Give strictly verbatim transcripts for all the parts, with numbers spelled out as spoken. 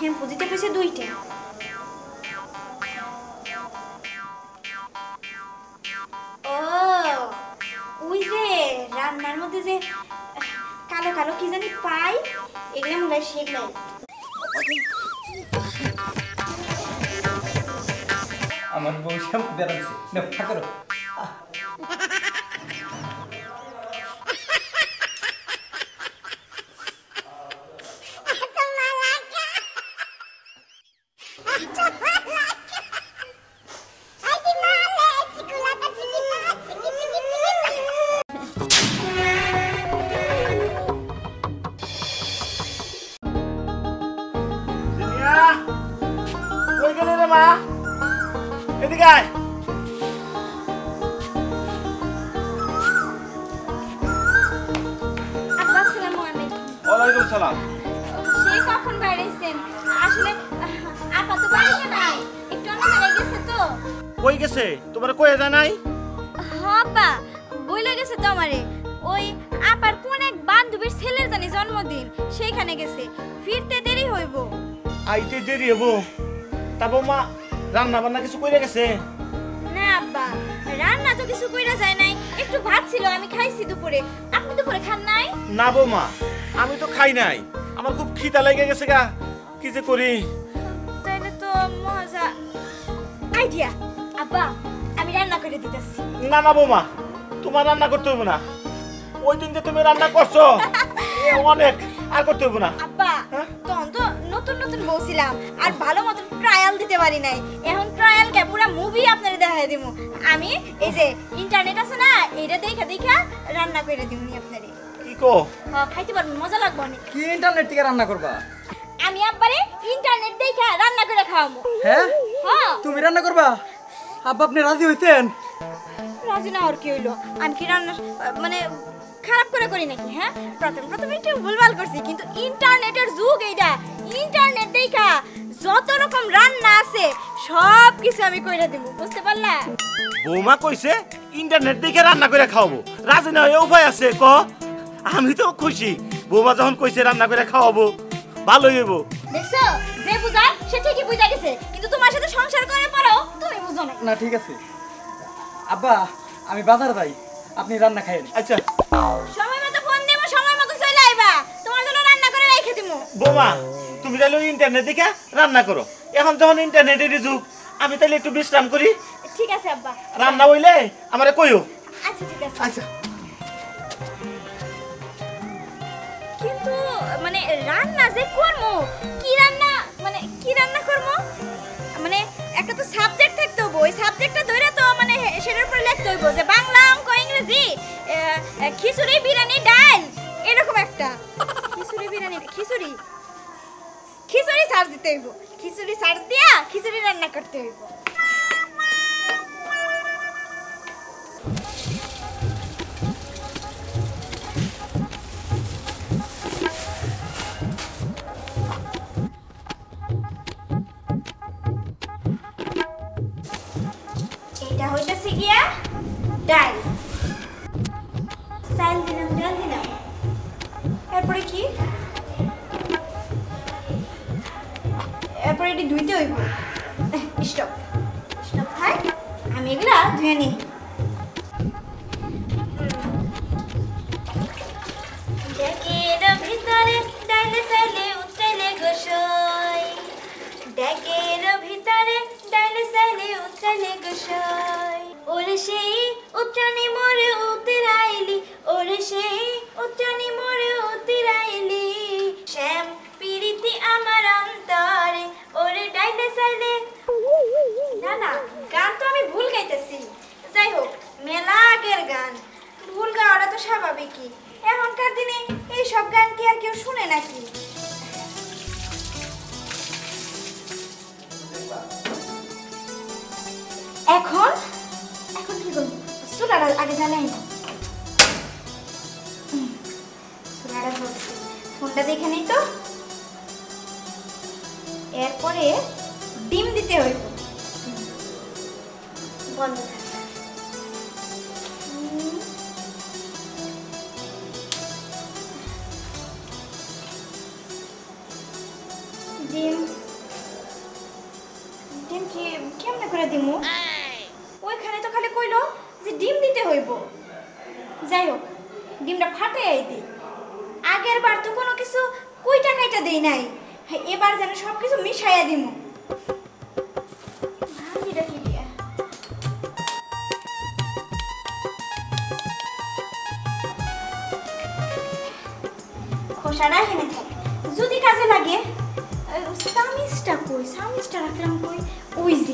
Shampoo দিতে পেয়েছে দুইটা। ও ওই যে রান্নার মধ্যে যে কালো কালো কি জানি পাই, এগুলো মনে হয় সেগুলাই। আমার বউ শ্যাম্পু বেড়াচ্ছে না করো। কই গেলি রে মা? এদিকে আয়। আসসালামু আলাইকুম। ওয়ালাইকুম সালাম। সেই কখন বাইরেছেন? আসলে আপা তো বাড়িতে নাই, একটু অন্য জায়গায় গেছে তো। কই গেছে? তোমার কই যায় নাই? হ্যাঁ আপা, বইলা গেছে তো আমারে। ওই আপার কোন এক বান্ধবীর ছেলের জানি জন্মদিন, সেইখানে গেছে, ফিরতে দেরি হইব। আইতে দেরি হবো। তা বৌমা রান্না বান্না কিছু কইরা গেছে? না আব্বা, রান্না তো কিছু কইরা যায় নাই, একটু ভাত ছিল আমি খাইছি দুপুরে। আপনি দুপুরে খান নাই? না বৌমা, আমি তো খাই নাই, আমার খুব খিদা লেগে গেছে গা, কি যে করি। তাইলে তো মজা আইডিয়া। আব্বা আমি রান্না করে দিতেছি। না না বৌমা, তোমার রান্না করতে হইব না। ওই দিন যে তুমি রান্না করছো এ অনেক, আর করতে হইব না। আব্বা তখন তো নতুন নতুন বলছিলাম, আর ভালো মতন ট্রায়াল দিতে পারি নাই। এখন ট্রায়াল কে পুরো মুভি আপনারে দেখাই দিমু। আমি এই যে ইন্টারনেট আছে না, এইটা দেখা দেখা রান্না করে দিমুনি আপনারে। কি কো? হ্যাঁ খাইতে পারবেন, মজা লাগবে অনেক। কি ইন্টারনেট থেকে রান্না করবা? আমি আব্বারে ইন্টারনেট দেখা রান্না করে খাওয়াবো। হ্যাঁ হ্যাঁ তুমি রান্না করবা? আব্বা আপনি রাজি হইছেন? রাজি না আর কি হইলো? আমি কি রান্না মানে খারাপ করে করি নাকি? হ্যাঁ প্রথম প্রথম একটু ভুলভাল করছি, কিন্তু ইন্টারনেটের যুগ এইটা। ইন্টারনেট দেখা যত রকম রান্না আছে সব কিছু আমি কইরা দেব, বুঝতে পারলা? বৌমা কইছে ইন্টারনেট দেখে রান্না করে খাওয়াবো, রাজি না হয়ে উপায় আছে ক? আমি তো খুশি, বৌমা যখন কইছে রান্না করে খাওয়াবো ভালোই হইব। দেখছো, যে বুঝায় সে ঠিকই বুঝা গেছে, কিন্তু তোমার সাথে সংসার করে পরেও তুমি বুঝো না। না ঠিক আছে আব্বা, আমি বাজার যাই, আপনি রান্না খাইয়েন। আচ্ছা সময় মতো ফোন দেবো, সময় মতো চলে আইবা, তোমার জন্য রান্না করে রেখে দিমু। বৌমা তুমি তাহলে ইন্টারনেট দেখে রান্না করো। এখন যখন ইন্টারনেটের যুগ, আমি তাহলে একটু বিশ্রাম করি। ঠিক আছে আব্বা। রান্না হইলে আমারে কইও। আচ্ছা ঠিক আছে। আচ্ছা কিন্তু মানে রান্না যে করবো, কি রান্না মানে কি রান্না করবো, মানে একটা তো সাবজেক্ট থাকতে হবে। ওই সাবজেক্টটা ধরে তো মানে সেটার উপর লিখতে হইব যে বাংলা, অঙ্ক, ইংরেজি, খিচুড়ি, বিরিয়ানি, ডাল, এরকম একটা। খিচুড়ি বিরিয়ানি খিচুড়ি খিচুড়ি সার্চ দিতে হইব। খিচুড়ি সার্চ দিয়া খিচুড়ি রান্না করতে হইব। এটা হইতেছে গিয়া ডাল। চাল দিলাম, ডাল দিলাম, এরপরে কি? এরপরে এটি ধুইতে হইব। স্টপ স্টপ থাক, আমি এগুলা ধুয়ে নিই। ডেকের ভিতরে ডালে চাইলে উঠলে গোসই, ডেকের ভিতরে ডালে চাইলে উঠলে গোসই। ওরে সেই উঠানি মোরে উতরাইলি, ওরে সেই উঠানি মোরে উতরাইলি, শ্যাম পিরিতি আমার অন্তরে, ওরে ডাইলে চাইলে। না না, গান তো আমি ভুল গাইতেছি। যাই হোক, মেলা আগের গান, ভুল গাওয়াটা তো স্বাভাবিকই। এখনকার দিনে এই সব গান কি আর কেউ শুনে নাকি? এখন এখন কি করবো? চুলাটা আগে জ্বালাই না। চুলাটা জ্বলছে, ফোনটা দেখে নেই তো। এরপরে ডিম দিতে হইব, বন্ধ থাক। ডিম করে দিমু ওইখানে তো খালি কইলো যে ডিম দিতে হইব যাই হোক ডিমটা ফাটাই দিই আগের বার তো কোনো কিছু কুইটা কাইটা দেই নাই এবার যেন সব কিছু মিশাইয়া দিমু ভাজিটা কি দিয়া খোসাটা এখানে থাকে যদি কাজে লাগে সামিজটা কই সামিজটা রাখলাম কই ওই যে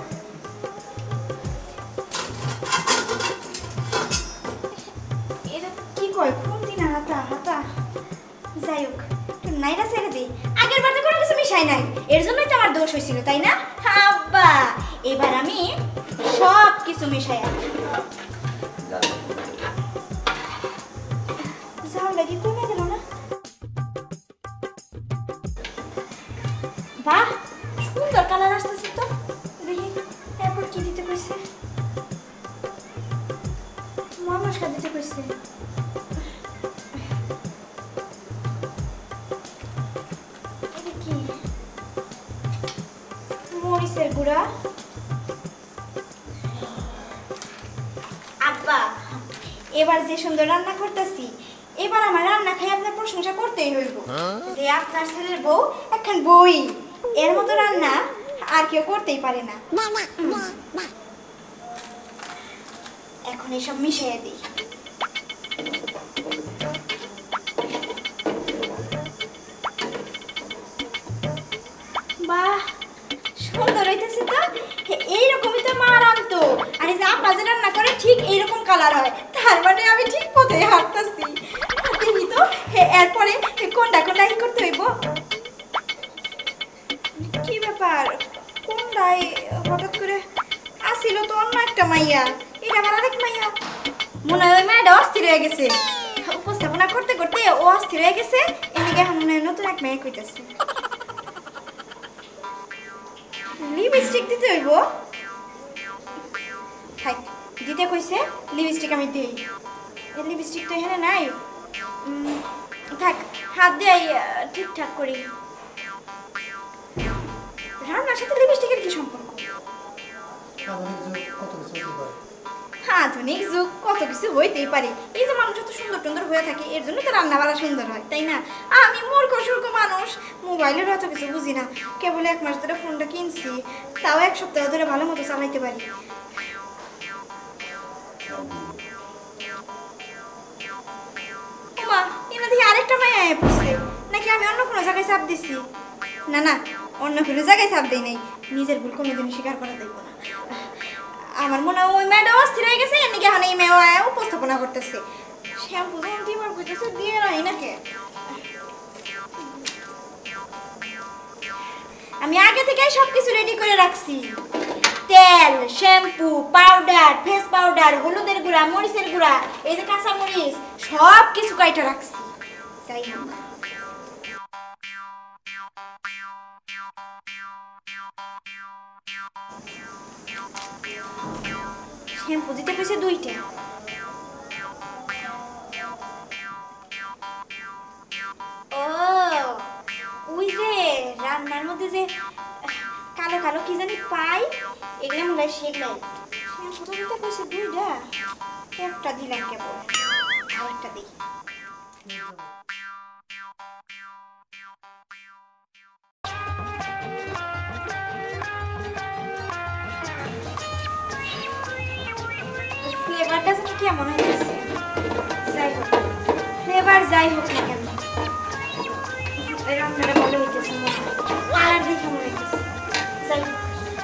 এটা কি কয় খুন্তি না হাতা হাতা যাই হোক একটু নাইরা ছেড়ে দিই আগের বার তো কোনো কিছু মিশাই নাই এর জন্যই তো আমার দোষ হয়েছিল তাই না আব্বা এবার আমি সব কিছু মিশাই যাও লাগি কমে গেল না বাহ সুন্দর কালার আসতেছে তো দেখি এরপর কি দিতে কইছে মশলা দিতে কইছে এটা কি মরিচের গুঁড়া আব্বা এবার যে সুন্দর রান্না করতেছি এবার আমার রান্না খাই আপনার প্রশংসা করতেই হইব যে আপনার ছেলের বউ এখন বই এর মতো রান্না আর কেউ করতেই পারে না এখন এসব মিশিয়ে দিই বাহ সুন্দর হইতেছে তো এইরকমই তো মা রান্তো আর এই যে আপা যে রান্না করে ঠিক এইরকম কালার হয় তার মানে আমি ঠিক পথে হাঁটতেছি দেখি তো এরপরে কোনটা কোনটা কি করতে হইব কি ব্যাপার কোনটাই হঠাৎ করে আসিল তো অন্য একটা মাইয়া এটা আমার আরেক মাইয়া মনে হয় ওই মাইয়াটা অস্থির হয়ে গেছে উপস্থাপনা করতে করতে ও অস্থির হয়ে গেছে এদিকে এখন মনে হয় নতুন এক মাইয়া কইতাছে লিপস্টিক দিতে হইব থাক দিতে কইছে লিপস্টিক আমি দিই এই লিপস্টিক তো এখানে নাই থাক হাত দিয়ে ঠিকঠাক করি রান্নার সাথে লিপস্টিকের কি সম্পর্ক আধুনিক যুগ কত কিছু হইতেই পারে এই যে মানুষ এত সুন্দর সুন্দর হয়ে থাকে এর জন্য তো রান্না বাড়া সুন্দর হয় তাই না আমি মূর্খ সূর্খ মানুষ মোবাইলের অত কিছু বুঝি না কেবল এক মাস ধরে ফোনটা কিনছি তাও এক সপ্তাহ ধরে ভালো মতো চালাইতে পারি মা এনা দেখি আরেকটা মায়া পড়ছে নাকি আমি অন্য কোনো জায়গায় চাপ দিছি না না অন্য কোনো জায়গায় চাপ দেই নাই নিজের ভুল কোনোদিন স্বীকার করা যাইব না আমার মনে হয় ওই মেয়েটা অস্থির হয়ে গেছে এর নাকি এখন এই মেয়ে উপস্থাপনা করতেছে শ্যাম্পু যখন দিবার কইতেছে দিয়ে নাই নাকি আমি আগে থেকে সব কিছু রেডি করে রাখছি তেল শ্যাম্পু পাউডার ফেস পাউডার হলুদের গুঁড়া মরিচের গুঁড়া এই যে কাঁচা মরিচ সব কিছু কাইটা রাখছি যাই হোক শ্যাম্পু দিতে পেয়েছে দুইটা ও ওই যে রান্নার মধ্যে যে কালো কালো কি জানি পাই এগুলো মনে হয় সেগুলাই শ্যাম্পু দিতে পেয়েছে দুইটা একটা দিলাম কেবল আরেকটা দিই ফ্লেভারটা যেন কেমন হইতেছে যাই হোক ফ্লেভার যাই হোক না কেন এই রান্নাটা ভালো হইতেছে কালার দেখে মনে হইতেছে যাই হোক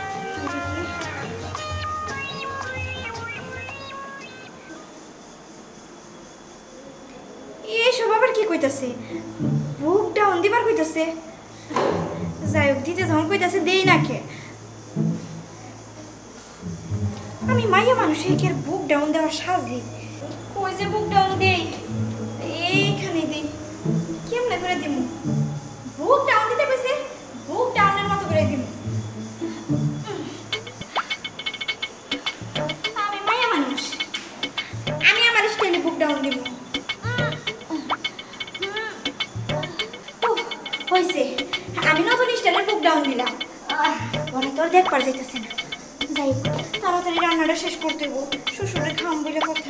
এইসব আবার কি কইতাছে বুক ডাউন দিবার কইতাছে যাই হোক দিতে যখন কইতাছে দেই না কে আমি মাইয়া মানুষ একের বুক ডাউন দেওয়ার সাজি কই যে বুক ডাউন দেই এইখানে দেই কেমনে করে দিমু বুক ডাউন দিতে কইছে বুক ডাউনের মতো করে দিমু আমি মাইয়া মানুষ আমি আমার স্টাইলে বুক ডাউন দিমু হইছে আমি নতুন স্টাইলে বুক ডাউন দিলাম পরে তোর দেখবার যাইতেছে না যাই তাড়াতাড়ি রান্নাটা শেষ করতে হইব শ্বশুরে খাম বলে কথা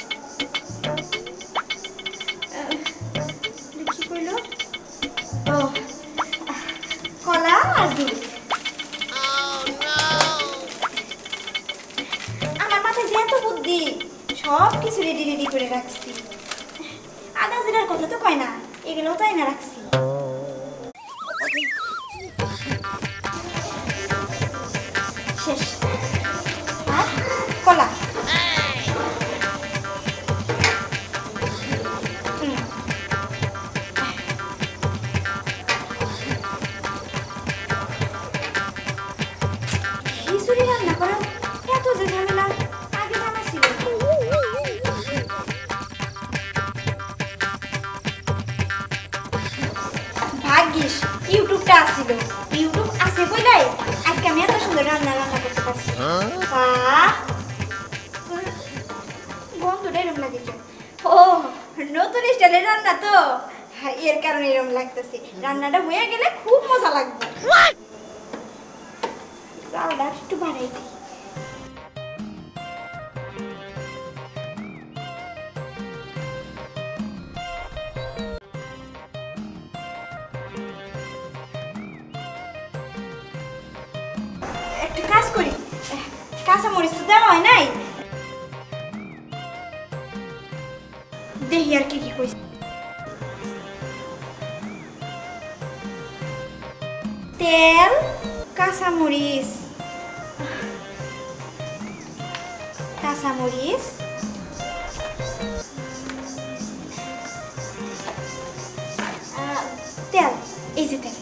আহ, কি কইল ও কলা আর দুধ আমার মাথায় যে এত বুদ্ধি সব কিছু রেডি রেডি করে রাখছি আদা জিরার কথা তো কয় না এগুলোও তাই না রাখছি শেষ আর কলা হুম। খিচুড়ি রান্না করা এত যে ঝামেলা আগে জানা ছিল ভাগ্যিস ইউটিউবটা আসছিল ইউটিউব আছে বইলাই আজকে আমি এত সুন্দর রান্না রান্না করতে পারছি বাহ গন্ধটা এরকম লাগে কেন? ও নতুন স্টাইলের রান্না তো হ্যাঁ, এর কারণে এরকম লাগতেছে রান্নাটা হয়ে গেলে খুব মজা লাগবে চালটা একটু বাড়াই দিই একটা কাজ করি কাঁচা মরিচ তো দেওয়া হয় নাই দেখি আর কি কি কইছে তেল কাঁচা মরিচ কাঁচা মরিচ আহ, তেল এই যে তেল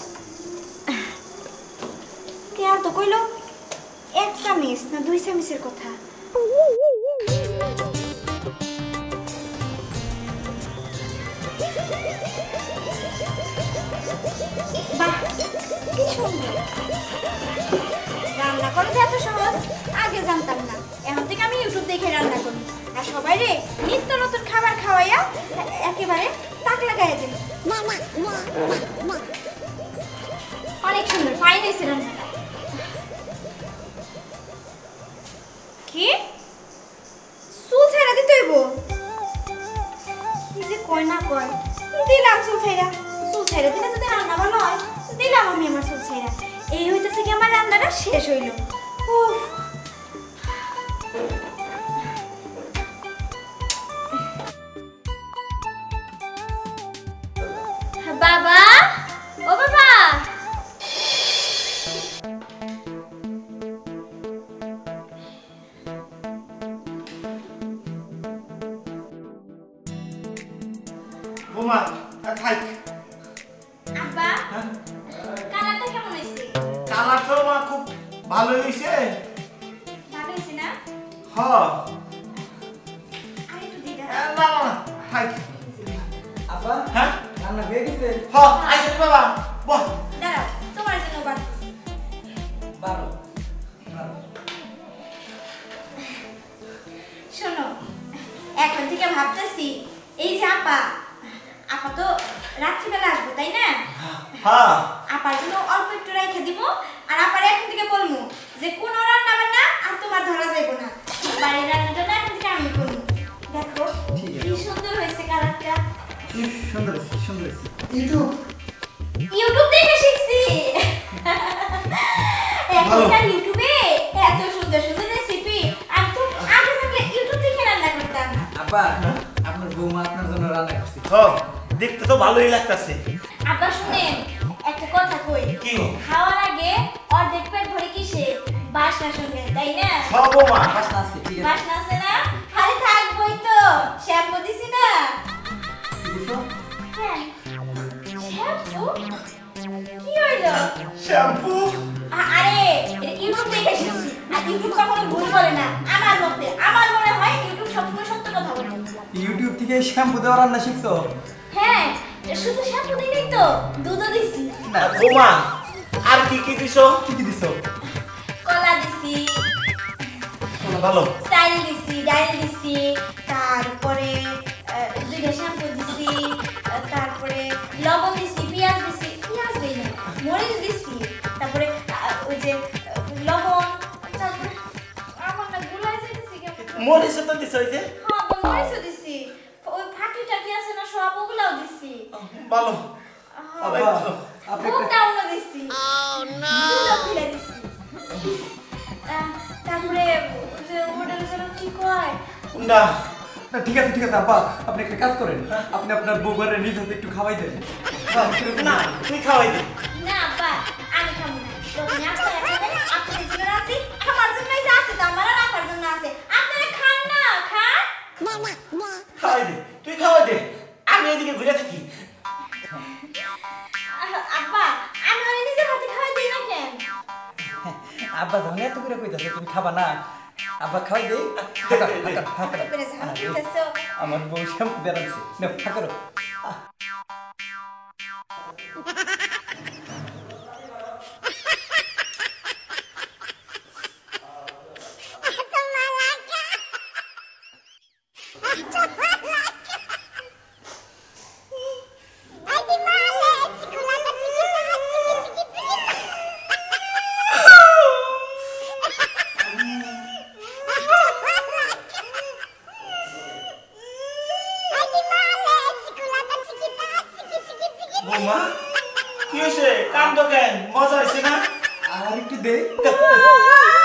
তেল তো কইলো এক চামচ না দুই চামচের কথা বাহ কি সুন্দর রান্না করা যে এত সহজ আগে জানতাম না এখন থেকে আমি ইউটিউব দেখে রান্না করি আর সবাই রে নিত্য নতুন খাবার খাওয়াইয়া একেবারে তাক লাগাইয়া দিন অনেক সুন্দর ফাইন হয়েছে রান্নাটা কি চুল ছাইরা দিতে হইব কি যে কয় না কয় দিলাম চুল ছাইরা চুল ছাইরা দিলে যদি রান্না ভালো হয় দিলাম আমি আমার চুল ছাইরা এই হইতেছে কি আমার রান্নাটা শেষ হইল উফ বাবা ও বাবা বোমা খাই আব্বা কালারটা কেমন হইছে কালার তো মা খুব ভালো হইছে ভালো হইছে না হ্যাঁ আরে একটু দিদা না না খাই আব্বা হ্যাঁ রান্না হয়ে গেছে হ্যাঁ আইসে বাবা বল দাঁড়াও তোমার জন্য বাদ বারো শোনো এখন থেকে ভাবতেছি এই যে আপা আপা তো রাত্রিবেলা আসবো তাই না হ্যাঁ আপার জন্য অল্প একটু রেখে দিব আর আপার এখন থেকে বলবো যে কোন রান্না বান্না আর তোমার ধরা যাইবো না বাড়ির রান্নাটা না এখন থেকে আমি করবো দেখো ঠিক আছে। কি সুন্দর হয়েছে কালারটা কি সুন্দর হয়েছে সুন্দর হয়েছে ইউটিউব ইউটিউব দেখে শিখছি ভালো। এখনকার ইউটিউবে এত সুন্দর সুন্দর রেসিপি আমি তো আগে থাকলে ইউটিউব দেখে রান্না করতাম আব্বা আপনার বৌমা আপনার জন্য রান্না করছে হ্যাঁ দেখতে তো ভালোই লাগতাছে আব্বা শুনেন একটা কথা কই কি? খাওয়ার আগে অর্ধেক পেট ভরে কিসে বাসনা শুনবেন তাই না সব বোমা বাসনা আছে ঠিক আছে বাসনা আছে না খালি থাকবই তো শ্যাম্পু দিছি না কি দিছো? হ্যাঁ শ্যাম্পু কি হইলো শ্যাম্পু আ- আরে এটা ইউটিউব দেখে শিখছি আর ইউটিউব কখনো ভুল বলে না আমার মতে আমার মনে হয় ইউটিউব সবসময় সত্য কথা বলে ইউটিউব থেকে শ্যাম্পু দেওয়া রান্না শিখছো হ্যাঁ শুধু শ্যাম্পু দিই নাই তো দুধও দিছি না বোমা আর কি কি দিছো কি কি দিছো কলা দিছি ভালো স্টাইল দিছি ডাইল দিছি তারপরে আহ, দুইটা শ্যাম্পু দিছি আহ, তারপরে লবণ দিছি পেঁয়াজ দিছি পেঁয়াজ দিই না মরিচ দিছি তারপরে আহ, ওই যে আহ, লবণ চাল মরিচ তো দিছ হইছে হ্যাঁ আব্বা মরিচও দিছি ওই ফাঁকি টাকি আছে না সব ওগুলাও দিছি ভালো আব্বা আপনি একটা- ভোগটাও দিছি চুলো ফিরে দিছি আহ, তারপরে ওই যে হোটেলে যেন কি কয় না না ঠিক আছে ঠিক আছে আব্বা আপনি একটা কাজ করেন আপনি আপনার বউবারে নিজ হাতে একটু খাওয়াই দেন না তুই খাওয়াই দে না আব্বা আমি খাবো না যখন আপনারা খাবেন আপনাদের জন্য আছি আমার জন্যই যা আছে তো আমার আর আপনার জন্য আছে আপনারা খান না খান খাওয়াই দে তুই খাওয়াই দে আমি এদিকে ঘুরে থাকি আহ, আব্বা আমি ওরে নিজের হাতে খাওয়াই দিই না কেন আব্বা যখন এত করে কইতাছে তুমি খাবা না আব্বা খাওয়াই দেই হাঁকা হাঁকা হাঁকা করে যখন কইতেছো আমার বউ শ্যাম্পু বেরাচ্ছে না হাঁকা বৌমা কি হয়েছে কান্দ কেন মজা হয়েছে না আর একটু দে